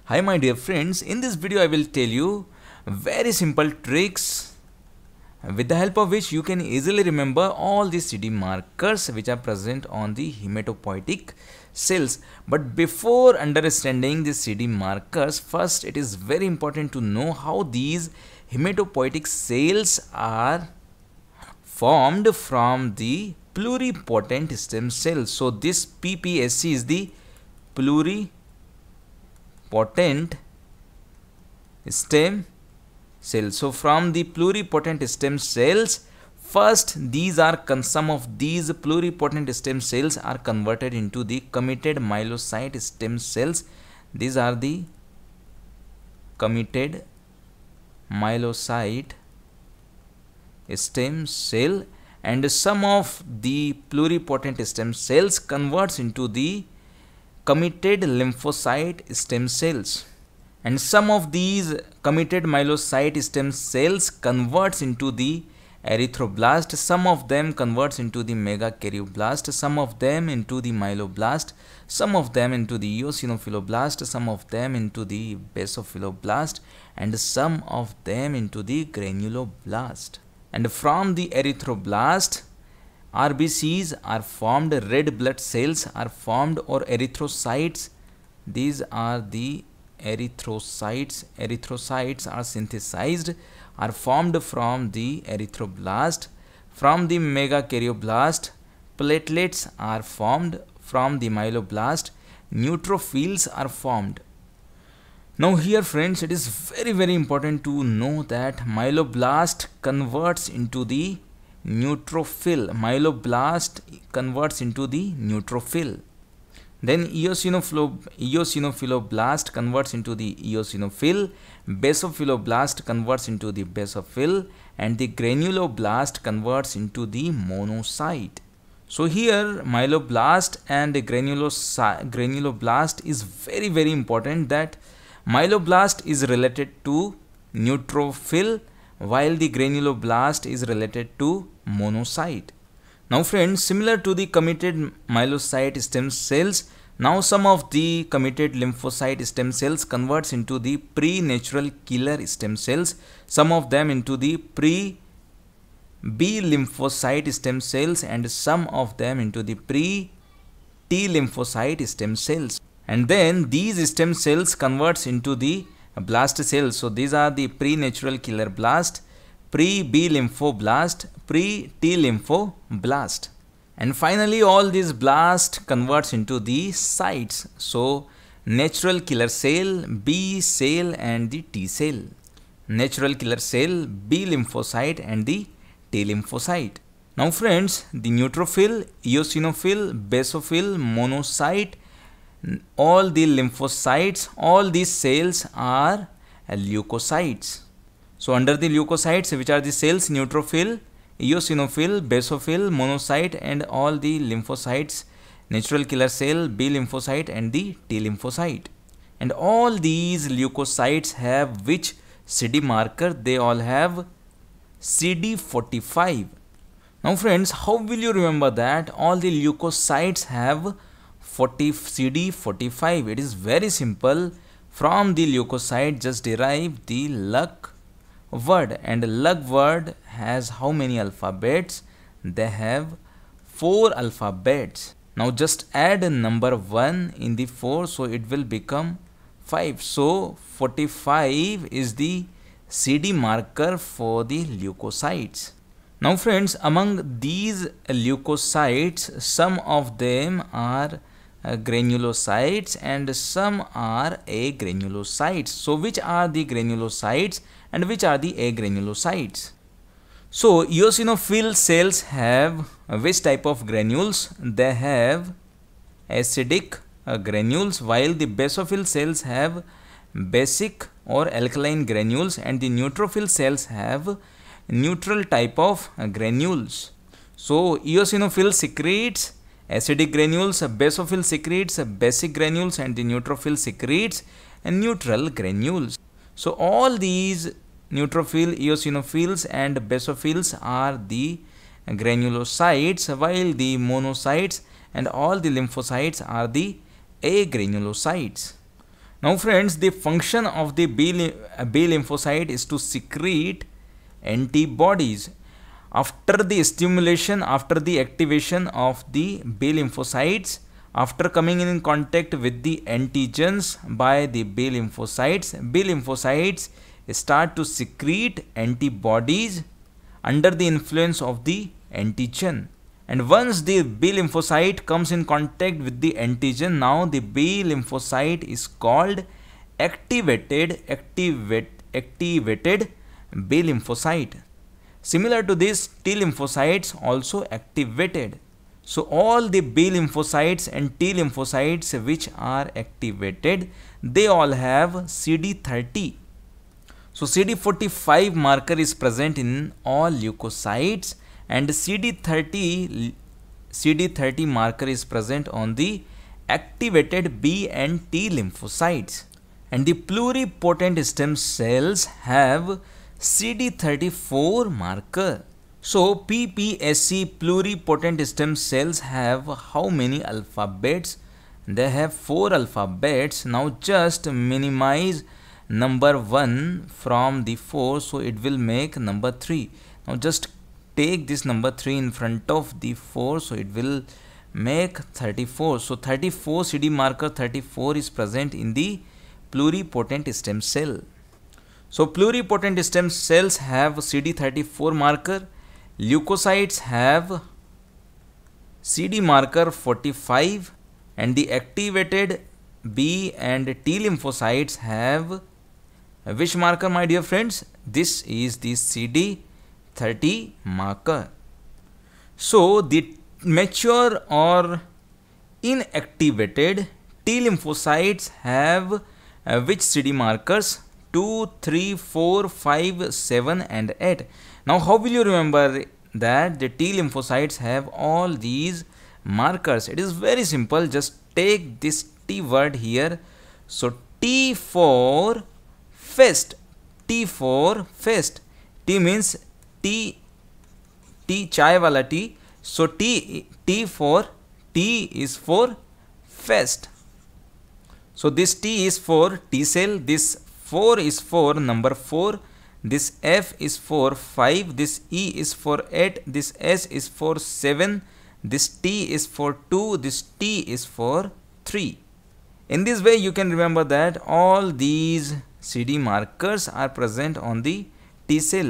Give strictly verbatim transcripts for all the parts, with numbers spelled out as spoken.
Hi my dear friends, in this video I will tell you very simple tricks with the help of which you can easily remember all the C D markers which are present on the hematopoietic cells. But before understanding the C D markers, first it is very important to know how these hematopoietic cells are formed from the pluripotent stem cells. So this P P S C is the pluripotent stem cells. So from the pluripotent stem cells, first these are some of these pluripotent stem cells are converted into the committed myelocyte stem cells. These are the committed myelocyte stem cell, and some of the pluripotent stem cells converts into the committed lymphocyte stem cells, and some of these committed myelocyte stem cells converts into the erythroblast, some of them converts into the megakaryoblast, some of them into the myeloblast, some of them into the eosinophiloblasts, some of them into the basophiloblasts, and some of them into the granuloblast. And from the erythroblast, R B Cs are formed, red blood cells are formed, or erythrocytes. These are the erythrocytes. Erythrocytes are synthesized, are formed from the erythroblast. From the megakaryoblast, platelets are formed. From the myeloblast, neutrophils are formed. Now here friends, it is very very important to know that myeloblast converts into the neutrophil. Myeloblast converts into the neutrophil. Then eosinophilo eosinophiloblast converts into the eosinophil. Basophiloblast converts into the basophil, and the granuloblast converts into the monocyte. So here myeloblast and granuloblast is very very important, that myeloblast is related to neutrophil while the granuloblast is related to monocyte. Now friends, similar to the committed myelocyte stem cells, now some of the committed lymphocyte stem cells converts into the pre-natural killer stem cells, some of them into the pre-B lymphocyte stem cells, and some of them into the pre-T lymphocyte stem cells. And then these stem cells converts into the blast cells. So these are the pre-natural killer blast, pre-B lymphoblast, pre-T lymphoblast, and finally all these blast converts into the cytes. So natural killer cell, B cell, and the T cell. Natural killer cell, B lymphocyte, and the T lymphocyte. Now friends, the neutrophil, eosinophil, basophil, monocyte, all the lymphocytes, all these cells are leukocytes. So under the leukocytes, which are the cells, neutrophil, eosinophil, basophil, monocyte, and all the lymphocytes, natural killer cell, B lymphocyte, and the T lymphocyte. And all these leukocytes have which C D marker? They all have C D forty-five. Now friends, how will you remember that all the leukocytes have C D forty-five? It is very simple. From the leukocyte, just derive the lug word, and lug word has how many alphabets? They have four alphabets. Now just add a number one in the four, so it will become five. So forty-five is the C D marker for the leukocytes. Now friends, among these leukocytes, some of them are Uh, granulocytes and some are agranulocytes. So which are the granulocytes and which are the agranulocytes? So eosinophil cells have uh, which type of granules? They have acidic uh, granules, while the basophil cells have basic or alkaline granules, and the neutrophil cells have neutral type of uh, granules. So eosinophil secretes acidic granules, basophil secretes basic granules, and the neutrophil secretes neutral granules. So all these neutrophil, eosinophils, and basophils are the granulocytes, while the monocytes and all the lymphocytes are the agranulocytes. Now friends, the function of the B, B lymphocyte is to secrete antibodies. After the stimulation, after the activation of the B lymphocytes, after coming in contact with the antigens by the B lymphocytes, B lymphocytes start to secrete antibodies under the influence of the antigen. And once the B lymphocyte comes in contact with the antigen, now the B lymphocyte is called activated, activate, activated B lymphocyte. Similar to this, T lymphocytes also activated. So all the B lymphocytes and T lymphocytes which are activated, they all have C D thirty. So C D forty-five marker is present in all leukocytes, and C D thirty C D thirty marker is present on the activated B and T lymphocytes. And the pluripotent stem cells have C D thirty-four marker. So P P S C, pluripotent stem cells, have how many alphabets? They have four alphabets. Now just minimize number one from the four, so it will make number three. Now just take this number three in front of the four, so it will make thirty-four. So thirty-four, C D marker thirty-four is present in the pluripotent stem cell. So pluripotent stem cells have C D thirty-four marker, leukocytes have C D marker forty-five, and the activated B and T lymphocytes have which marker, my dear friends? This is the C D thirty marker. So the mature or inactivated T lymphocytes have uh, which C D markers? two, three, four, five, seven and eight. Now how will you remember that the T lymphocytes have all these markers? It is very simple. Just take this T word here. So T for fest. T for fest. T means T, T chai wala T. So T, T for T is for fest. So this T is for T cell. This four is for number four. This F is for five. This E is for eight. This S is for seven. This T is for two. This T is for three. In this way you can remember that all these C D markers are present on the T cell.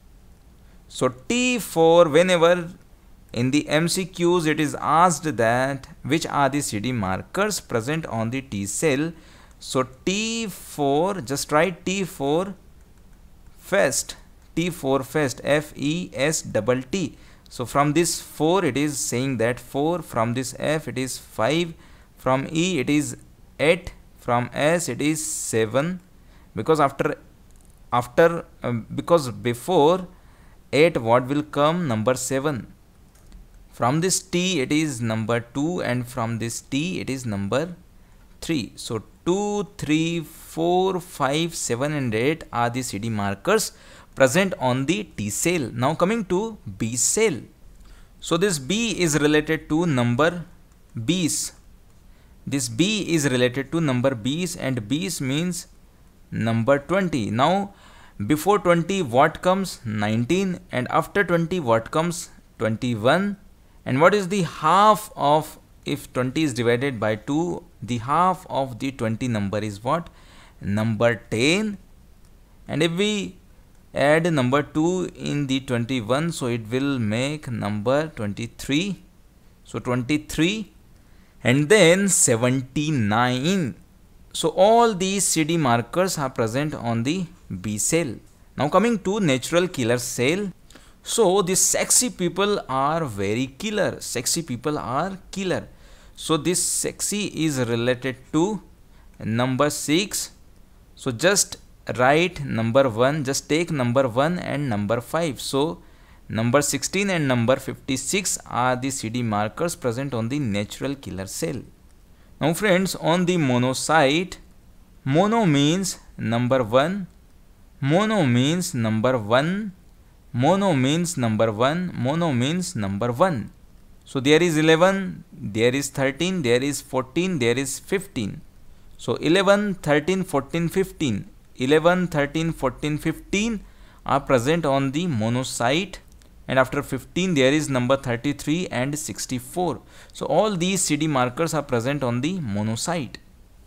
So T for whenever in the M C Qs it is asked that which are the C D markers present on the T cell. So T for, just write T for fest. T for fest, F E S double T. So from this four it is saying that four, from this F it is five, from E it is eight, from S it is seven, because after after um, because before eight what will come? Number seven. From this T it is number two, and from this T it is number three. So two, three, four, five, seven and eight are the C D markers present on the T cell. Now coming to B cell. So this B is related to number B's. This B is related to number B's, and B's means number twenty. Now before twenty what comes? nineteen, and after twenty what comes? twenty-one. And what is the half of, if twenty is divided by two, the half of the twenty number is what? Number ten. And if we add number two in the twenty-one, so it will make number twenty-three. So twenty-three and then seventy-nine. So all these C D markers are present on the B cell. Now coming to natural killer cell. So the sexy people are very killer. Sexy people are killer. So this sexy is related to number six. So just write number one. Just take number one and number five. So number sixteen and number fifty-six are the C D markers present on the natural killer cell. Now friends, on the monocyte, mono means number one. Mono means number one. Mono means number one. Mono means number one. So there is eleven, there is thirteen, there is fourteen, there is fifteen. So eleven, thirteen, fourteen, fifteen. eleven, thirteen, fourteen, fifteen are present on the monocyte, and after fifteen there is number thirty-three and sixty-four. So all these C D markers are present on the monocyte.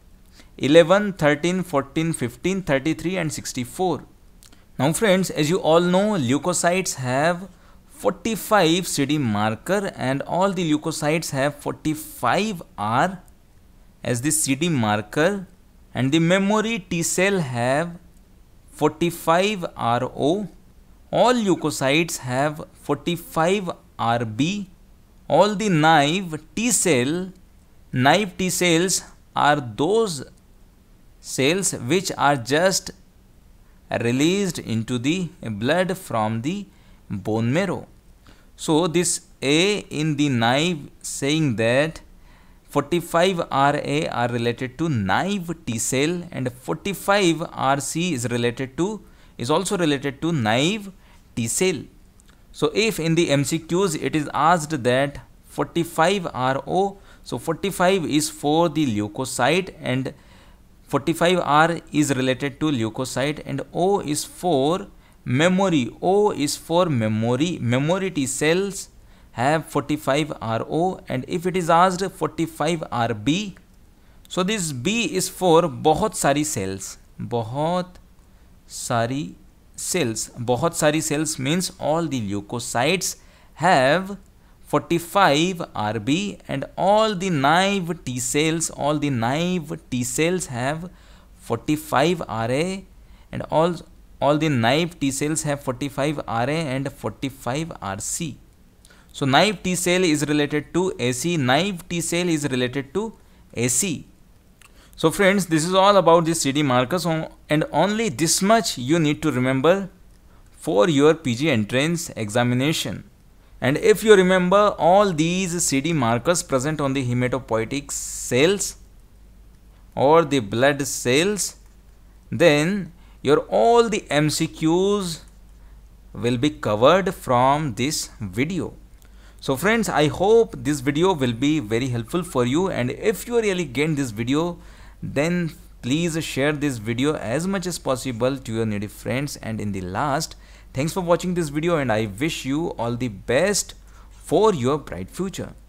eleven, thirteen, fourteen, fifteen, thirty-three and sixty-four. Now friends, as you all know, leukocytes have forty-five C D marker, and all the leukocytes have forty-five R as the C D marker, and the memory T cell have forty-five R O. All leukocytes have forty-five R B. All the naive T cell, naive T cells are those cells which are just released into the blood from the bone marrow. So this A in the naive saying that forty-five R A are related to naive T cell, and forty-five R C is related to is also related to naive T cell. So if in the M C Qs it is asked that forty-five R O, so forty-five is for the leukocyte and forty-five R is related to leukocyte, and O is for memory. O is for memory. Memory T cells have forty-five R O, and if it is asked forty-five R B, so this B is for बहुत सारी cells. बहुत सारी cells. बहुत सारी cells means all the leukocytes have forty-five R B, and all the naive T cells, all the naive T cells have forty-five R A, and all all the naive T cells have forty-five R A and forty-five R C. So naive T cell is related to A C, naive T cell is related to A C. So friends, this is all about the C D markers, and only this much you need to remember for your P G entrance examination. And if you remember all these C D markers present on the hematopoietic cells or the blood cells, then your all the M C Qs will be covered from this video. So friends, I hope this video will be very helpful for you, and if you really gain this video, then please share this video as much as possible to your needy friends. And in the last, thanks for watching this video, and I wish you all the best for your bright future.